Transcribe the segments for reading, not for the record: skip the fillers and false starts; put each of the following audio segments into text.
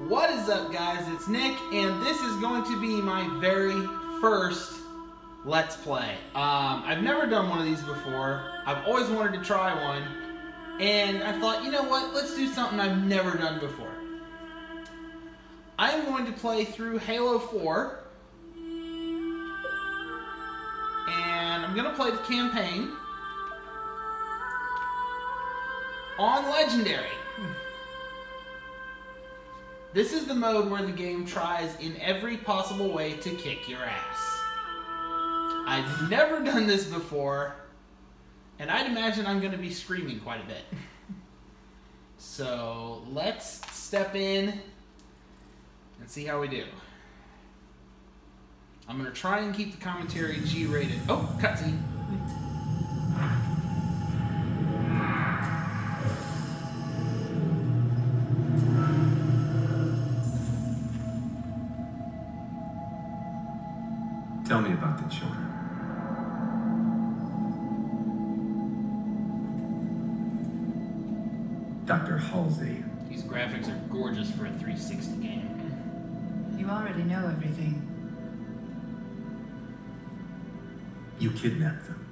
What is up, guys? It's Nick, and this is going to be my very first Let's Play. I've never done one of these before. I've always wanted to try one, and I thought, you know what? Let's do something I've never done before. I'm going to play through Halo 4, and I'm going to play the campaign on Legendary. This is the mode where the game tries in every possible way to kick your ass. I've never done this before, and I'd imagine I'm going to be screaming quite a bit. So let's step in and see how we do. I'm going to try and keep the commentary G-rated. Oh, cutscene. Tell me about the children. Dr. Halsey. These graphics are gorgeous for a 360 game. You already know everything. You kidnapped them.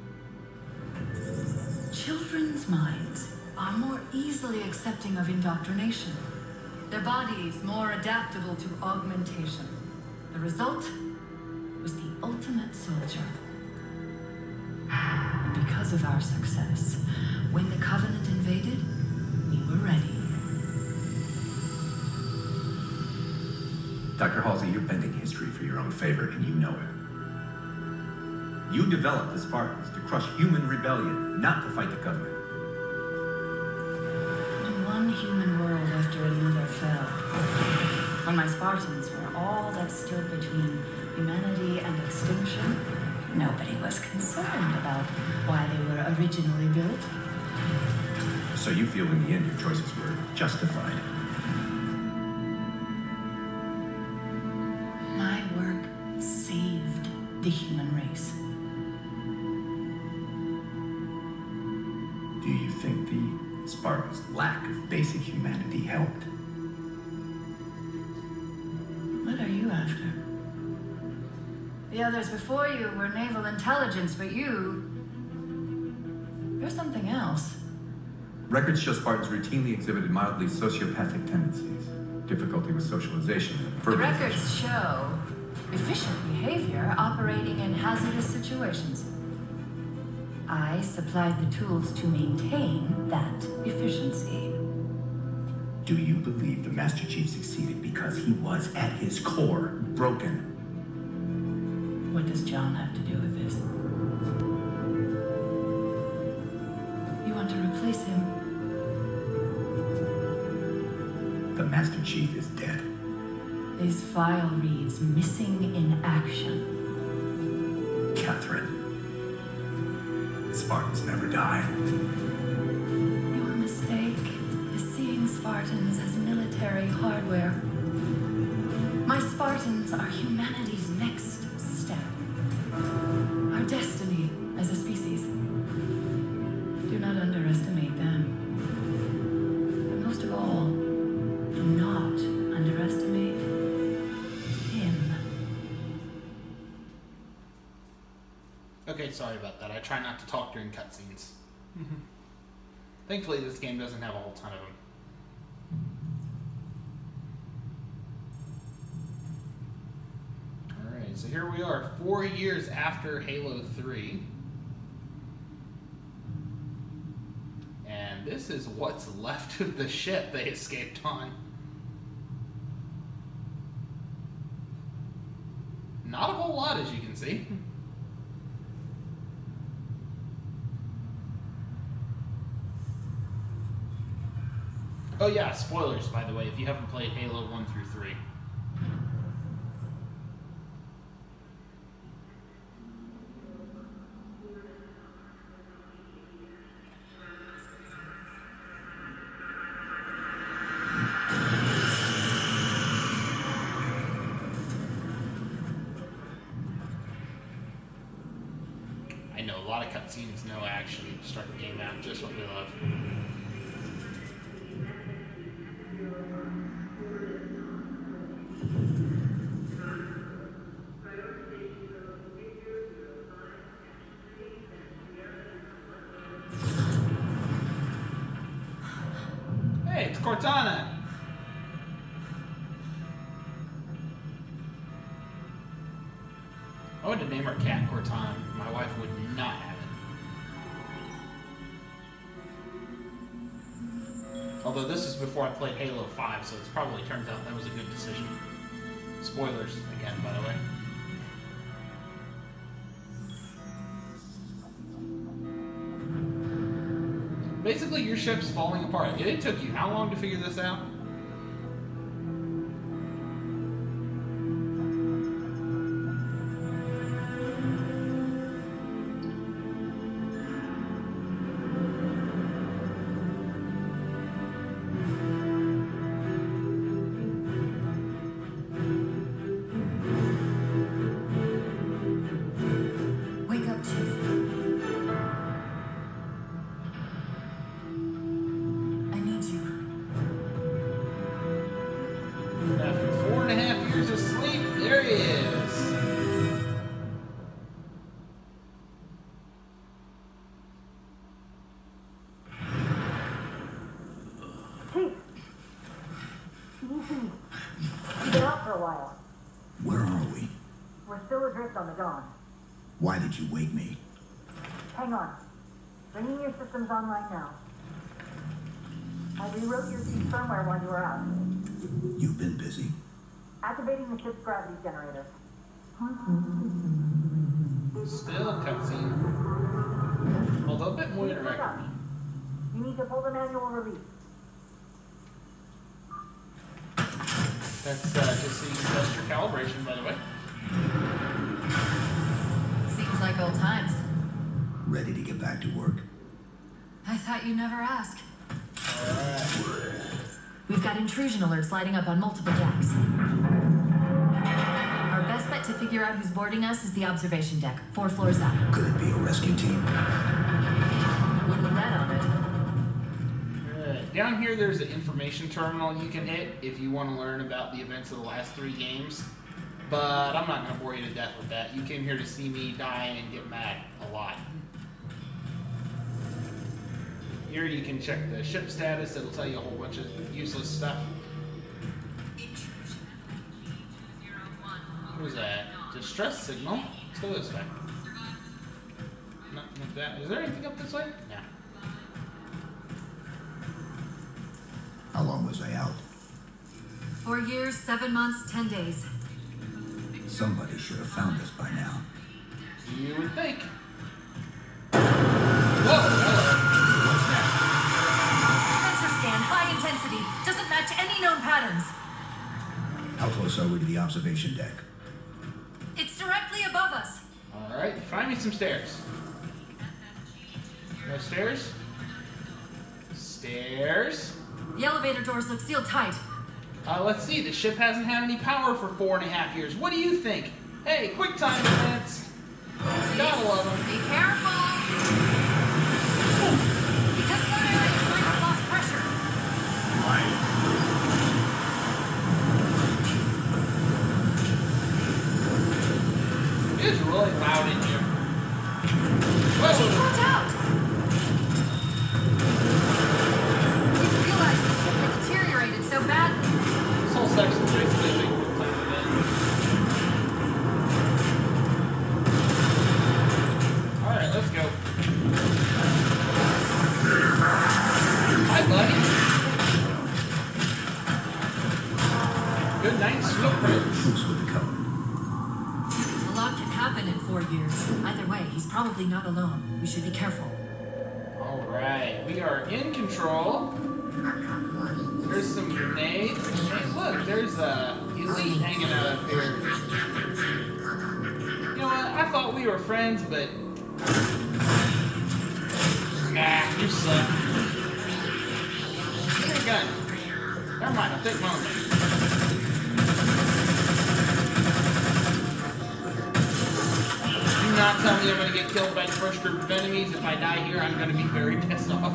Children's minds are more easily accepting of indoctrination. Their bodies more adaptable to augmentation. The result was the ultimate soldier. And because of our success, when the Covenant invaded, we were ready. Dr. Halsey, you're bending history for your own favor, and you know it. You developed the Spartans to crush human rebellion, not to fight the Covenant. When one human world after another fell, when my Spartans were all that stood between humanity and extinction, nobody was concerned about why they were originally built. So you feel in the end your choices were justified? My work saved the human race. Do you think the Spartans' lack of basic humanity helped? What are you after? The others before you were naval intelligence, but you're something else. Records show Spartans routinely exhibited mildly sociopathic tendencies, difficulty with socialization, and The records show efficient behavior operating in hazardous situations. I supplied the tools to maintain that efficiency. Do you believe the Master Chief succeeded because he was, at his core, broken? What does John have to do with this? You want to replace him? The Master Chief is dead. This file reads missing in action. Catherine. Spartans never die. Your mistake is seeing Spartans as military hardware. My Spartans are humanity's next step. Our destiny as a species. Do not underestimate them. But most of all, do not underestimate him. Okay, sorry about that. I try not to talk during cutscenes. Thankfully, this game doesn't have a whole ton of them. Alright, so here we are, 4 years after Halo 3. And this is what's left of the ship they escaped on. Not a whole lot, as you can see. Oh yeah, spoilers, by the way, if you haven't played Halo 1 through 3. I know, a lot of cutscenes, no action, start the game out, just what we love. Hey, it's Cortana. I wanted to name our cat Cortana. My wife would not have it. Although this is before I played Halo 5, so it's probably turns out that was a good decision. Spoilers again, by the way. Basically, your ship's falling apart. It took you how long to figure this out? Why did you wake me? Hang on. Bringing your systems online now. I rewrote your key firmware while you were out. You've been busy. Activating the ship's gravity generator. Still a cutscene. Although a bit more interactive. You need to pull the manual release. That's just so you can test your calibration, by the way. Seems like old times. Ready to get back to work? I thought you'd never ask. Alright. We've got intrusion alerts lighting up on multiple decks. Our best bet to figure out who's boarding us is the observation deck, 4 floors up. Could it be a rescue team? Wouldn't bet on it. Alright. Down here there's an information terminal you can hit if you want to learn about the events of the last 3 games. But I'm not going to bore you to death with that. You came here to see me die and get mad a lot. Here you can check the ship status. It'll tell you a whole bunch of useless stuff. What was that? Distress signal? Let's go this way. Not that. Is there anything up this way? No. How long was I out? 4 years, 7 months, 10 days. Somebody should have found us by now. You would think. Whoa! What's that? Sensor scan, high intensity. Doesn't match any known patterns. How close are we to the observation deck? It's directly above us. Alright, find me some stairs. No stairs? Stairs? The elevator doors look sealed tight. Let's see, the ship hasn't had any power for 4.5 years. What do you think? Hey, quick time events. Gotta love them. Be careful. Because some areas might have lost pressure. It is really loud in here. Watch out! I didn't realize the ship had deteriorated so badly. This whole section is basically a big quick time event. Alright, let's go. Hi, buddy. Good night, smoke prints. Truce with the code. A lot can happen in 4 years. Either way, he's probably not alone. We should be careful. Alright, we are in control. There's some grenades. Hey, look, there's a elite hanging out up here. You know what? I thought we were friends, but nah, you suck. Give me a gun. Never mind, I'll take my own. Do not tell me I'm gonna get killed by the first group of enemies. If I die here, I'm gonna be very pissed off.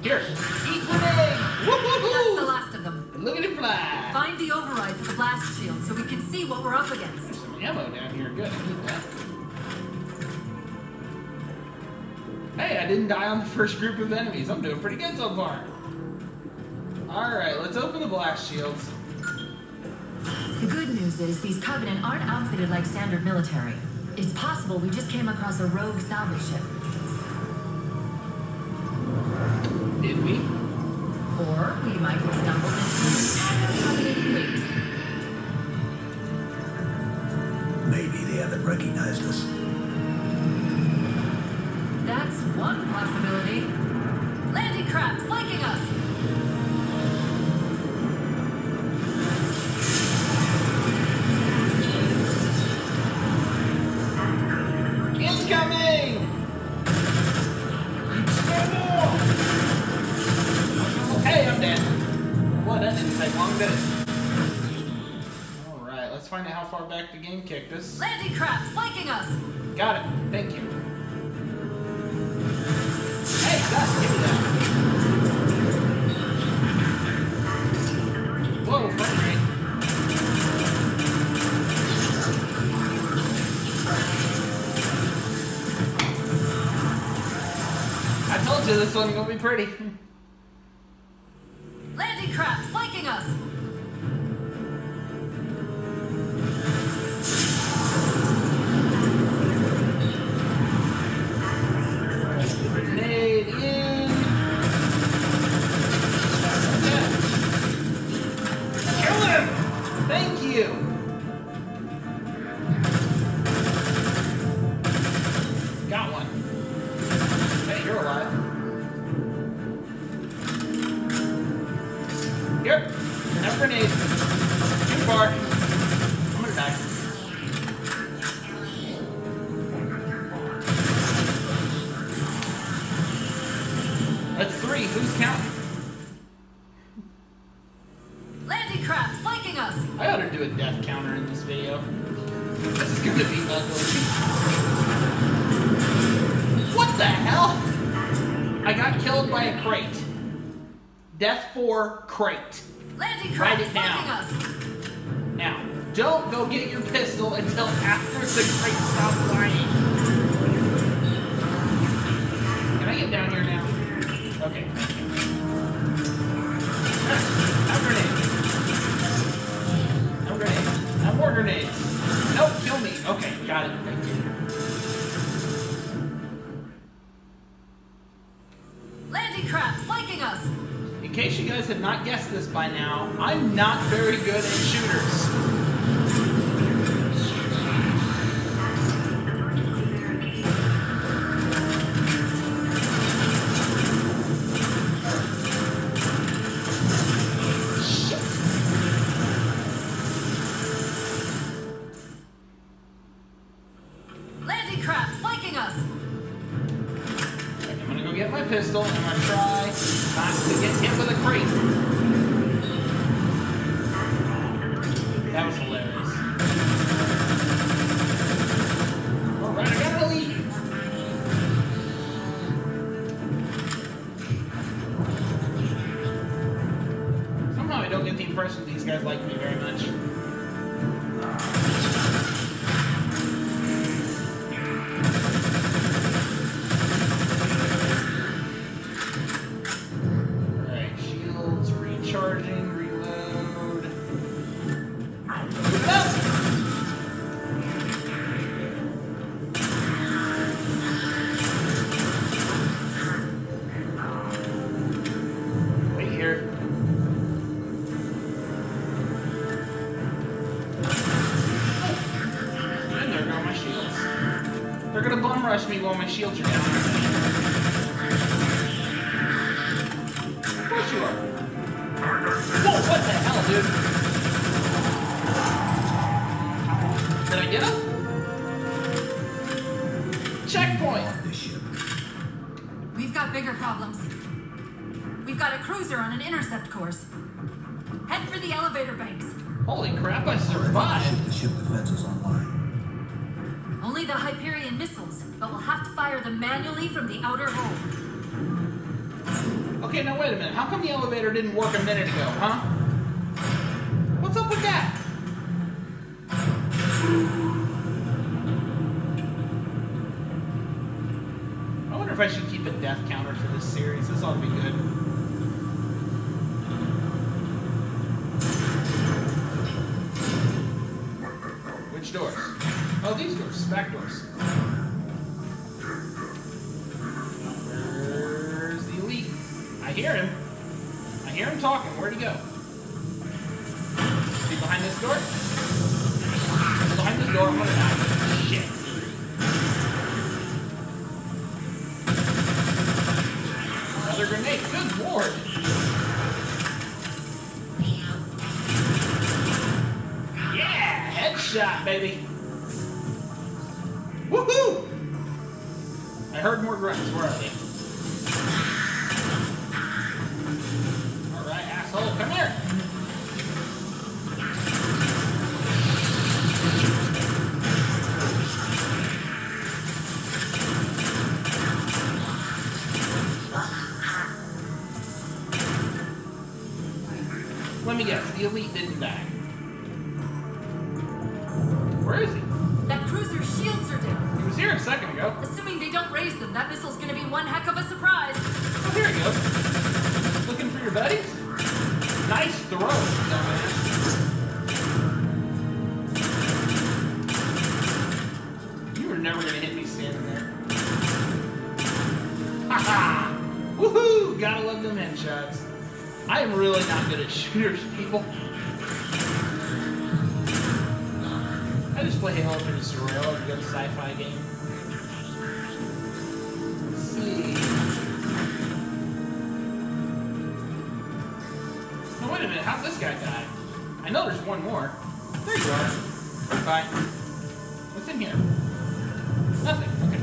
Here, eat grenade! That's the Woo-hoo-hoo! last of them. Look at it fly! Find the override for the blast shield so we can see what we're up against. There's some ammo down here. Good, I need that. Hey, I didn't die on the first group of enemies. I'm doing pretty good so far. Alright, let's open the blast shields. The good news is these Covenant aren't outfitted like standard military. It's possible we just came across a rogue salvage ship. Did we? Or we might have stumbled into a Covenant fleet. Maybe they haven't recognized us. That's one possibility. Landing craft flanking us. Incoming! Hey, I'm dead. Well, that didn't take long, did it? Alright, let's find out how far back the game kicked us. Landing craft flanking us. Got it. Thank you. Hey, Gus, give me that. Whoa, frame rate. I told you this wasn't gonna be pretty. Landing craft flanking us. Grenade in. Okay. Kill him! Thank you. Got one. Hey, you're alive. Here. Have a grenade. Too far. I'm gonna die. That's 3. Who's counting? Landing craft flanking us. I ought to do a death counter in this video. This is gonna be ugly. What the hell? I got killed by a crate. Death 4 crate. Landing Write craft it down. flanking us. Now, don't go get your pistol until after the crate stops flying. Can I get down here now? Okay, thank you. Have a grenade. Have a grenade. Have more grenades. Nope, kill me. Okay, got it. Thank you. Landing craft flanking us. In case you guys have not guessed this by now, I'm not very good at shooters. Landing craft flanking us. I'm gonna go get my pistol and I'm gonna try not to get hit with a crate. That was hilarious. Alright, I gotta leave. Somehow I don't get the impression these guys like me very much. Alright, shields, recharging, reload. Move it up! Wait here. And there go my shields. They're gonna bum rush me while my shields are down. Of course you are. Whoa, what the hell, dude? Did I get him? Checkpoint! Off this ship. We've got bigger problems. We've got a cruiser on an intercept course. Head for the elevator banks. Holy crap, I Ship survived! to ship defenses online. Only the Hyperion missiles, but we'll have to fire them manually from the outer hull. Okay, Okay, now wait a minute. How come the elevator didn't work a minute ago, huh? What's up with that? I wonder if I should keep a death counter for this series. This ought to be good. Which doors? Oh, these doors. Back doors. Where's the elite? I hear him. I hear him talking. Where'd he go? Is he behind this door? He's behind this door. I'm gonna die. Shit. Another grenade. Good lord. Yeah! Headshot, baby. Woohoo! I heard more grunts. Where are they? Alright, asshole. Come here. Let me guess, the elite didn't die. Where is he? That cruiser's shields are down. He was here a second ago. Assuming they don't raise them, that missile's gonna be one heck of a surprise. Oh, here he goes. Looking for your buddies? Nice throw, dumbass. You were never gonna hit me standing there. Haha! Woohoo! Gotta love them headshots. I am really not good at shooters, people. I just play Halo Infinite Surreal, a good sci-fi game. Let's see. Oh, wait a minute, how'd this guy die? I know there's one more. There you are. Bye. What's in here? Nothing. Okay.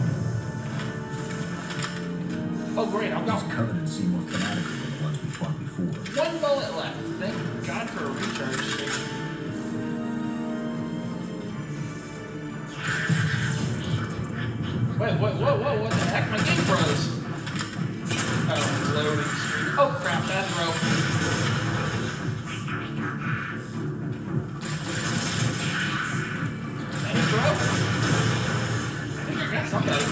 Oh, great, I'll go. These Covenants seem more fanatical than the ones we fought before. One bullet left. Thank God for a recharge station. Wait, what the heck? My game froze. Oh, loading screen. Oh crap, that's rope. That's rope. I think I got somebody.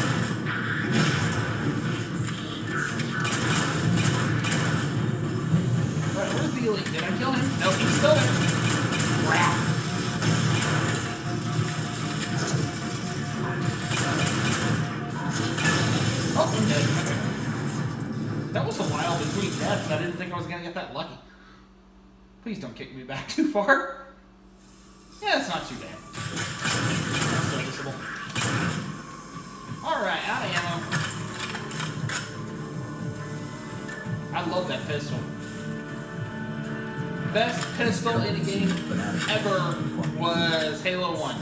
Alright, where's the elite? Did I kill him? No, he's still there. Crap. Oh, I'm dead. Okay. That was a while between deaths. I didn't think I was going to get that lucky. Please don't kick me back too far. Yeah, it's not too bad. That's serviceable. Alright, out of ammo. I love that pistol. Best pistol in a game ever was Halo 1.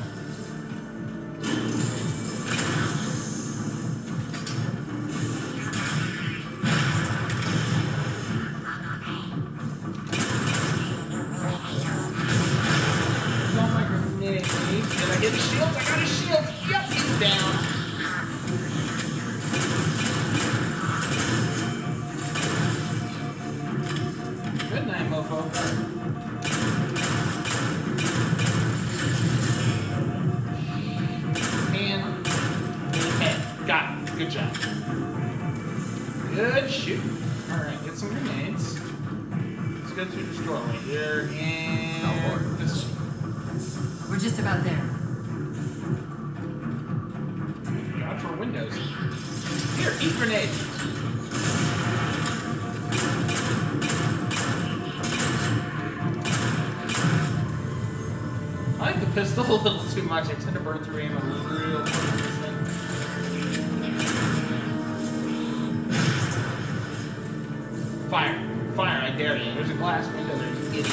Did I get his shield? I got his shield. Yep, he's down. Good night, mofo. And head. Got it. Good job. Good shoot. Alright, get some grenades. Let's go through this doorway here and this way. We're just about there. God for windows. Here, eat grenades. I like the pistol a little too much. I tend to burn through ammo real quick with this thing. Fire. Fire, I dare you. There's a glass window there, you idiot.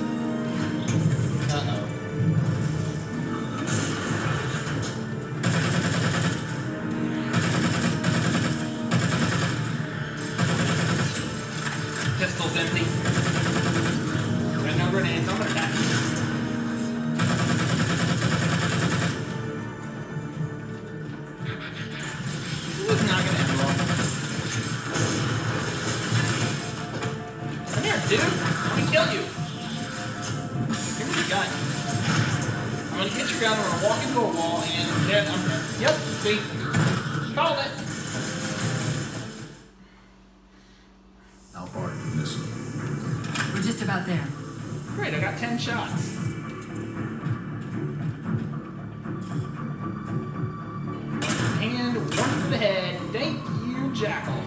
Uh-oh. Pistol's empty. Got no grenades. I'm gonna die. This is not gonna end well. dude. Let me kill you. Give me the gun. I'm gonna get your gun, I'm gonna walk into a wall, and then I'm dead. Yep, see? Called it. How far are you missing? We're just about there. Great, I got 10 shots. And one for the head. Thank you, Jackal.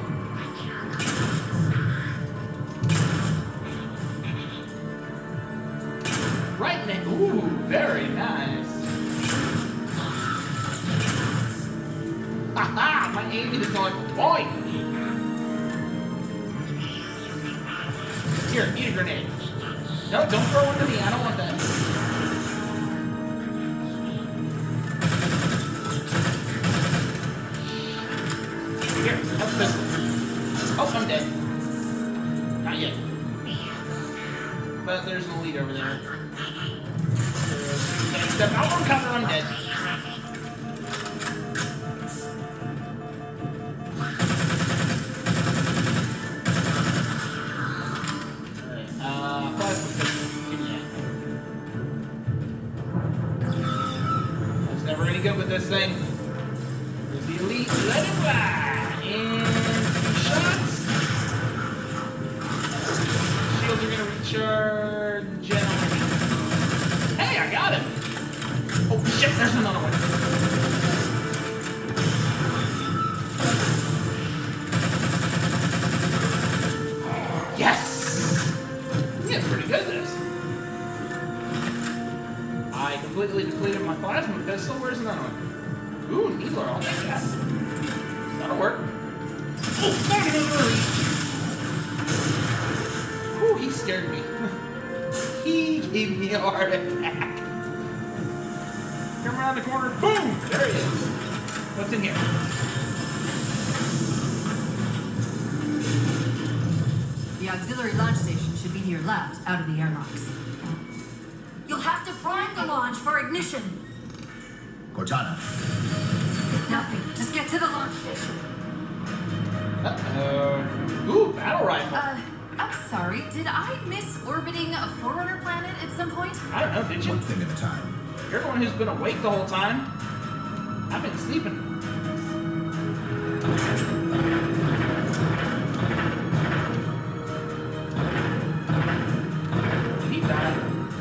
Right in it. Ooh, very nice. Haha, my aim is on point. Here, eat a grenade. No, don't throw one to me. I don't want that. Here, have this. Oh, I'm dead. Not yet. But there's an elite over there. Step out from cover, I'm dead. Alright, plasma pistol. Give me that. I was never any good with this thing. There's the elite. Let it fly! And 2 shots. Shields are gonna recharge. Gentlemen. Hey, I got him! Oh shit, there's another one. Yes! I'm getting pretty good at this. I completely depleted my plasma pistol. Where's another one? Ooh, Needler, I'll take that. That'll work. Oh, ooh, he scared me. He gave me a heart attack. Come around the corner. Boom! There he is. What's in here? The auxiliary launch station should be to your left, out of the airlocks. You'll have to prime the launch for ignition. Cortana, Nothing. Just get to the launch station. Uh-oh. Ooh, battle rifle. I'm sorry. Did I miss orbiting a Forerunner planet at some point? I don't know, did you? one thing at a time. You're the one who's been awake the whole time. I've been sleeping. He died.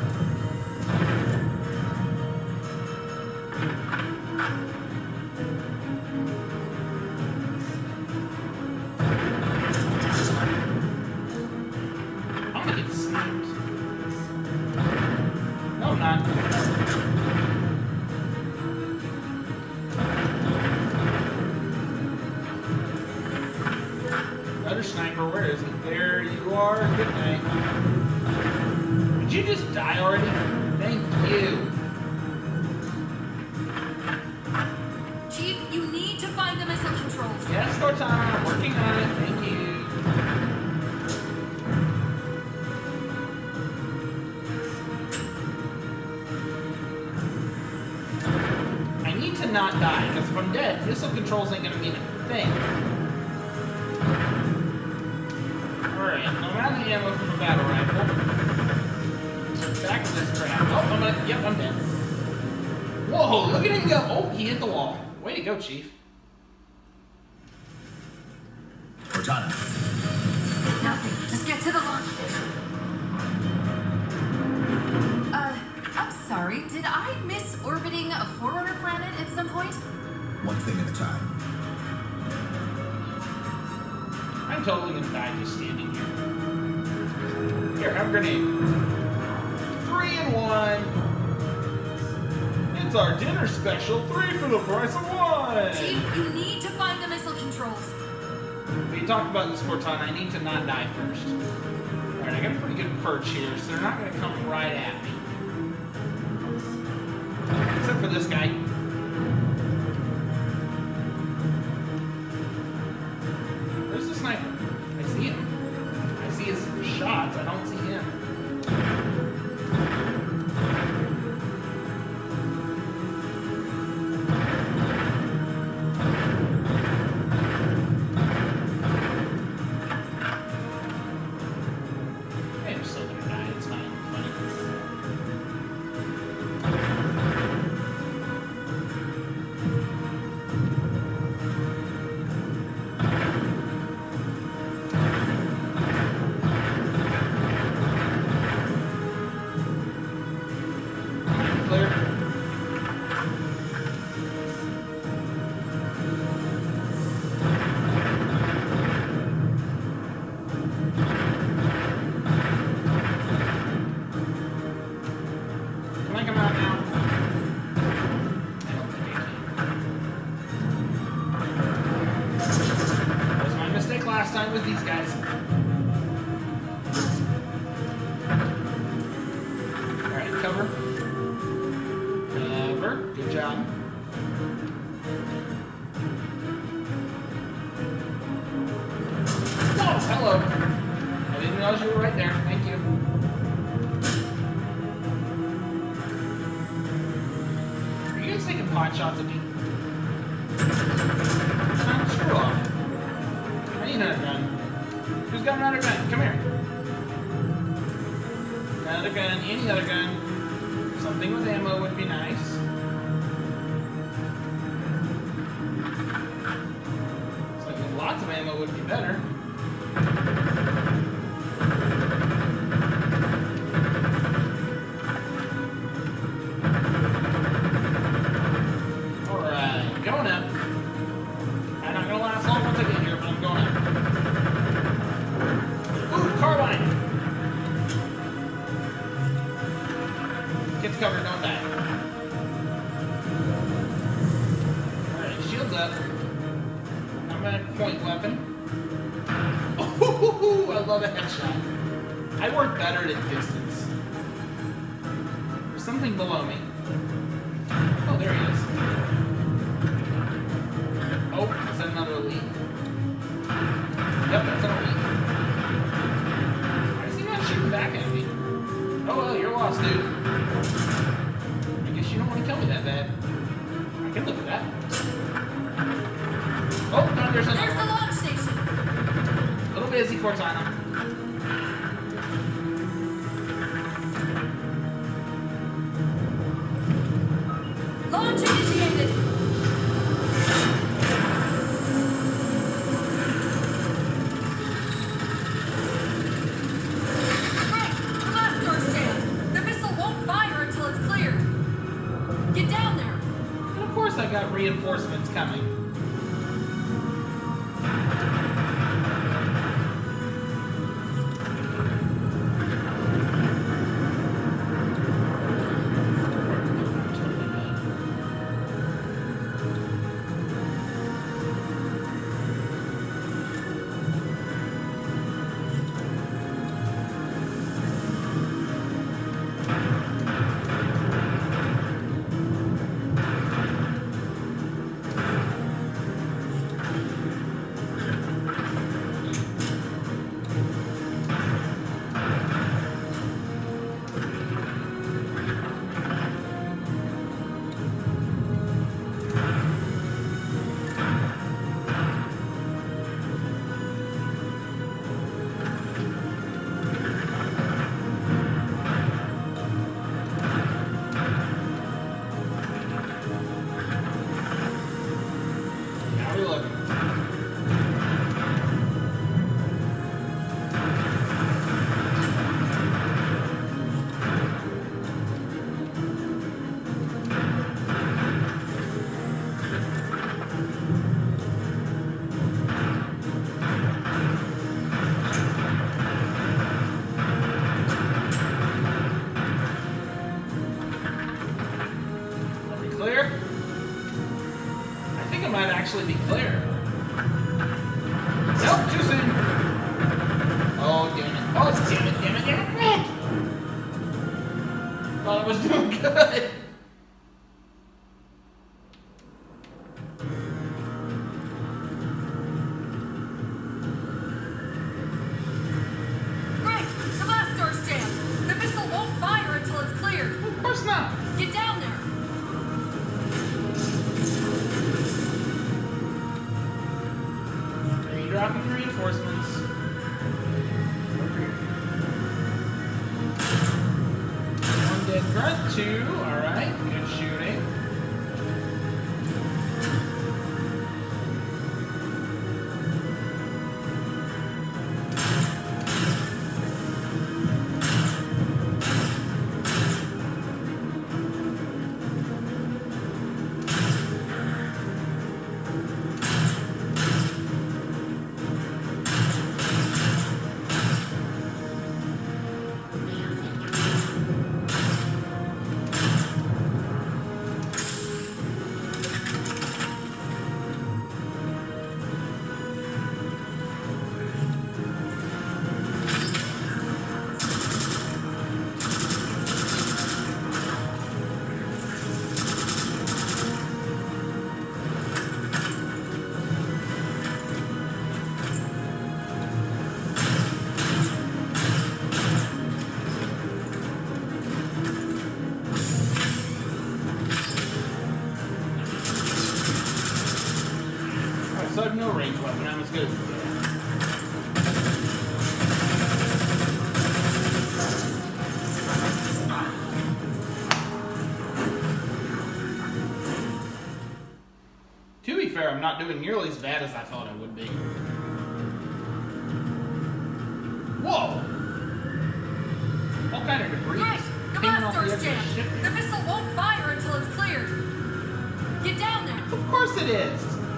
I'm gonna get sniped. No, I'm not. Another sniper, where is he? There you are. Good night. Did you just die already? Thank you. Chief, you need to find the missile controls. Yes, Cortana, I'm working on it. Thank you. I need to not die, because if I'm dead, missile controls ain't gonna mean a thing. Alright, I'm out of the ammo from the battle rifle. Back to this crap. Oh, yep, I'm dead. Whoa, look at him go. Oh, he hit the wall. Way to go, Chief. Cortana, Nothing. Just get to the launch station. I'm sorry. Did I miss orbiting a Forerunner planet at some point? one thing at a time. I'm totally gonna die just standing here. Here, have a grenade. 3 in 1. It's our dinner special. 3 for the price of 1. Chief, you need to find the missile controls. We talked about this, Cortana. I need to not die first. Alright, I got a pretty good perch here, so they're not gonna come right at me. Except for this guy. Where's the sniper? I see him. I see his shots. I don't see him. time with these guys. Alright, cover. Cover. Good job. Oh, hello. I didn't realize you were right there. Thank you. Are you guys taking pot shots at me? Screw off. I need another gun. Who's got another gun? Come here. Another gun. Any other gun. Something with ammo would be nice. Something with lots of ammo would be better. Alright, going up. I'm not gonna last long once I get here, but I'm going up. Ooh, carbine! Get the cover, don't die. Alright, shields up. I'm gonna point weapon. Oh, I love a headshot. I work better at distance. There's something below me. Oh, there he is. Oh, is that another elite? Yep, that's an elite. Why is he not shooting back at me? Oh, well, you're lost, dude. I guess you don't want to kill me that bad. I can live with that. Oh, no, there's another There's the one. launch station. A little busy, Cortana. Launch initiated. Right, the blast door's jammed. The missile won't fire until it's cleared. Get down there. And of course I got reinforcements coming. Now we're looking. Are we clear? I think I might actually be clear. Nope, too soon. Oh, damn it. Oh, damn it, damn it, damn it. Thought I was doing good. Right, the blast door's jammed. The missile won't fire until it's cleared. Of course not. Get down there. Are you dropping reinforcements? One dead front, two. Alright, good shooting. as good as it gets. To be fair, I'm not doing nearly as bad as I thought I would be. Whoa! All kind of debris. Great! The pinging off blast door's edge of the jammed. ship. The missile won't fire until it's cleared. Get down there. Of course it is!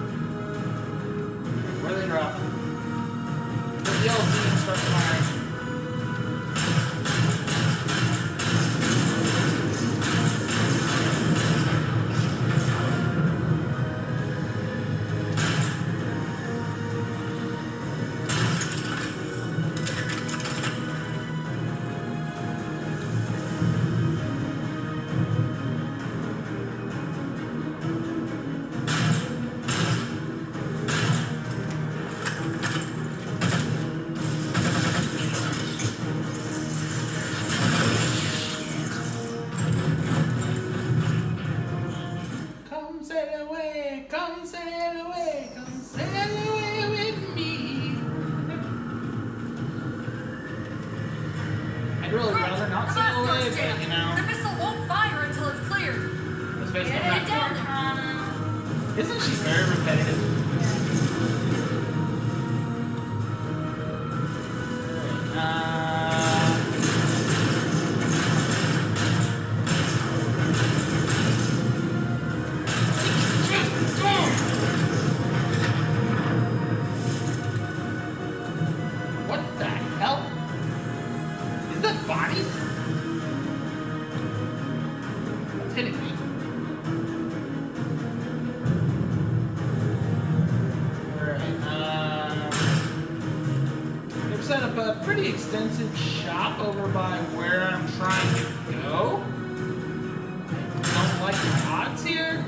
Where are they dropping? The yellow beam starts firing. Come sail away, come sail away, come sail away with me. I'd really Great! rather not The sail blast away, door's but jammed. you know, The missile won't fire until it's cleared. let's face it, I'm Get down not. there. Isn't she very repetitive? What the hell? Is that bodies? What's hitting me? They've set up a pretty extensive shop over by where I'm trying to go. Don't like the odds here.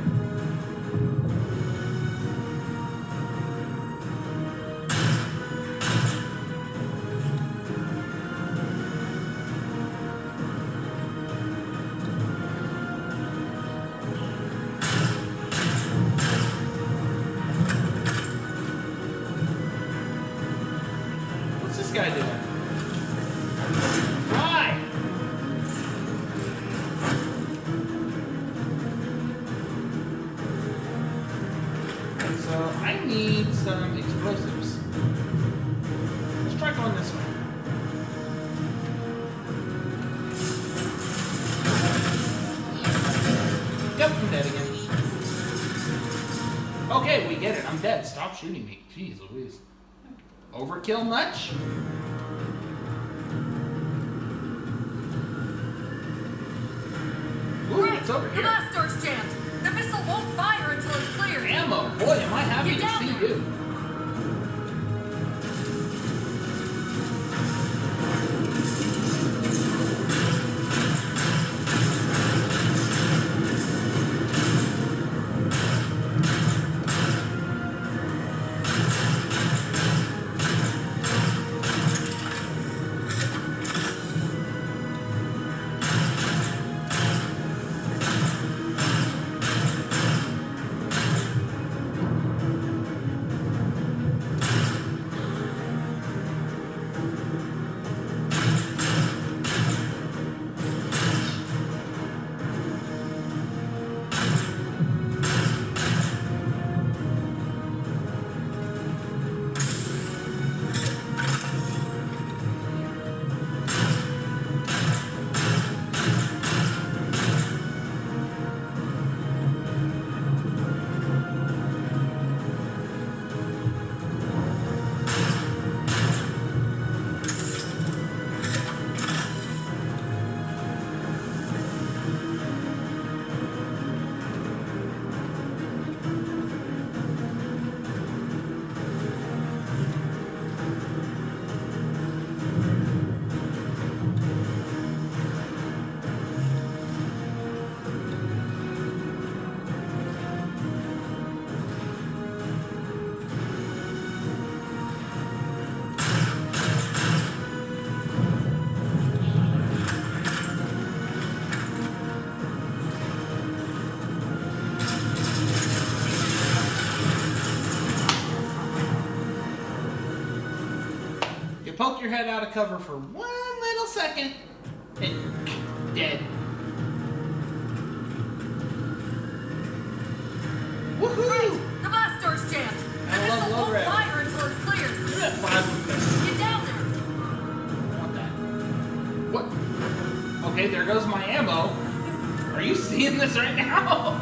What's this guy doing? Why? So I need some explosives. Let's try going this way. Yep, I'm dead again. Okay, we get it. I'm dead. Stop shooting me. Jeez Louise. Overkill much? Ooh, Great! it's over The here. blast door's jammed. The missile won't fire until it's cleared. Ammo. Boy, am I happy Get to down see there. you. can poke your head out of cover for one little second and dead. Woohoo! Right! The blast door's jammed! I The love missile low won't red. fire until it's cleared! Look at that plasma thing. Get down there! I want that. What? Okay, there goes my ammo. Are you seeing this right now?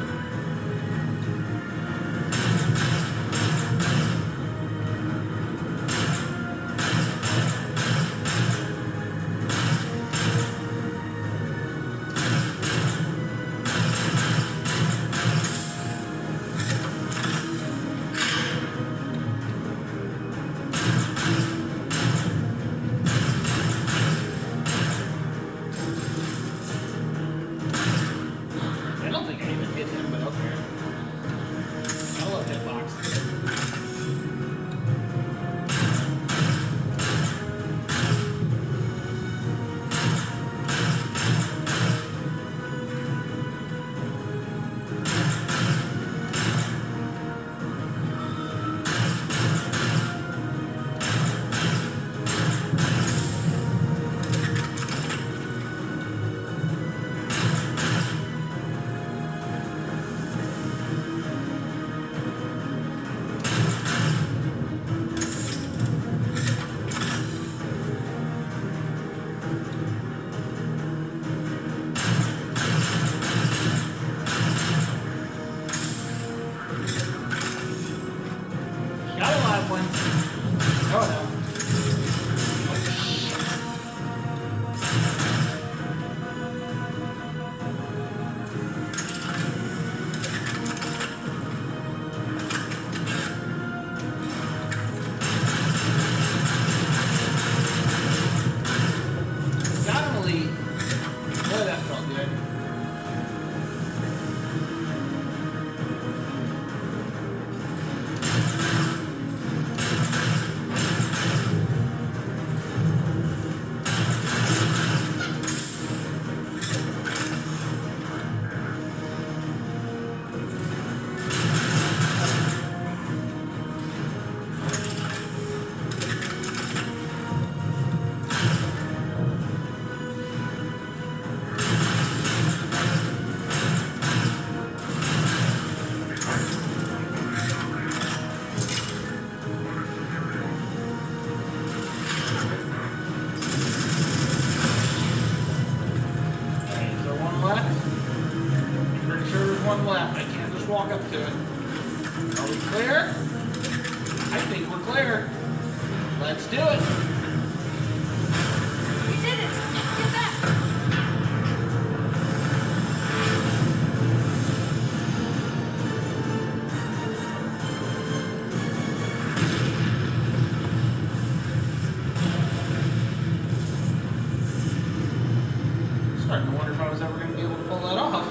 I don't think I even hit him, but okay. I love hitboxes. Got a live one. Oh no. Got him elite. Boy, that felt good. Okay, is there one left? I'm pretty sure there's one left. I can't just walk up to it. Are we clear? I think we're clear. Let's do it. We did it! Get back! Starting to wonder if I was ever going to be able to pull that off.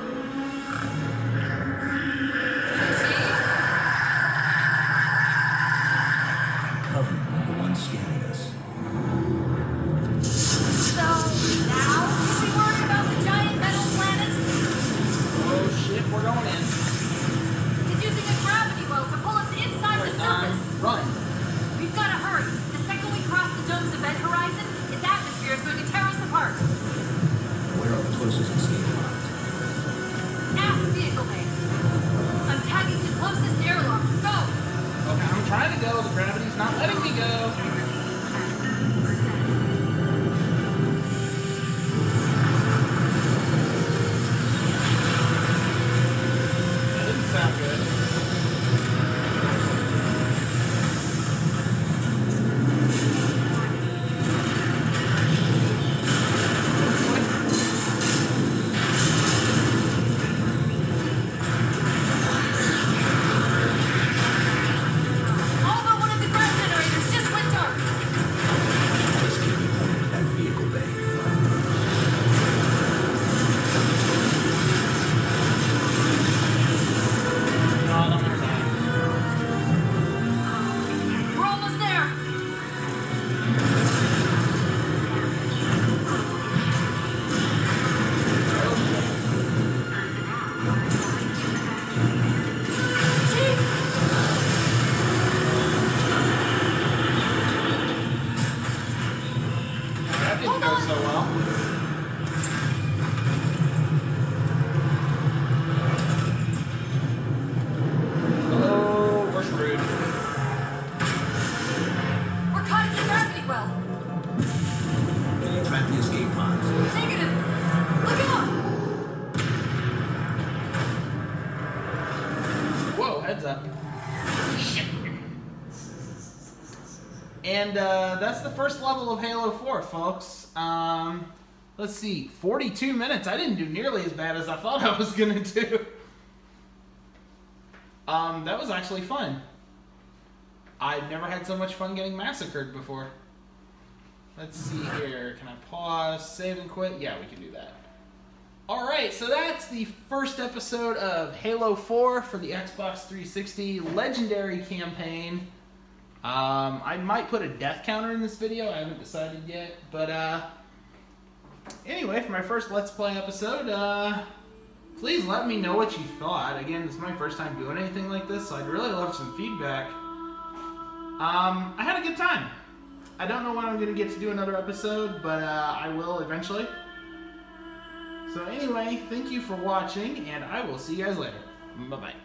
Covered by the one scanning us. So, now, can we worry about the giant metal planet? Oh shit, we're going in. He's using a gravity well to pull us inside the surface. Run. We've got to hurry. The second we cross the dome's event horizon, its atmosphere is going to tear us apart. Where are the closest escape pods? Aft vehicle bay. I'm tagging the closest airlock. Go! Okay, I'm trying to go. The gravity's not letting me go. That didn't sound good. All but one of the ground generators just went dark. And that's the first level of Halo 4, folks. Let's see, 42 minutes. I didn't do nearly as bad as I thought I was going to do. That was actually fun. I've never had so much fun getting massacred before. Let's see here. Can I pause, save and quit? Yeah, we can do that. Alright, so that's the first episode of Halo 4 for the Xbox 360 Legendary Campaign. I might put a death counter in this video. I haven't decided yet. But anyway, for my first Let's Play episode, please let me know what you thought. Again, this is my first time doing anything like this, so I'd really love some feedback. I had a good time. I don't know when I'm going to get to do another episode, but I will eventually. So anyway, thank you for watching, and I will see you guys later. Bye-bye.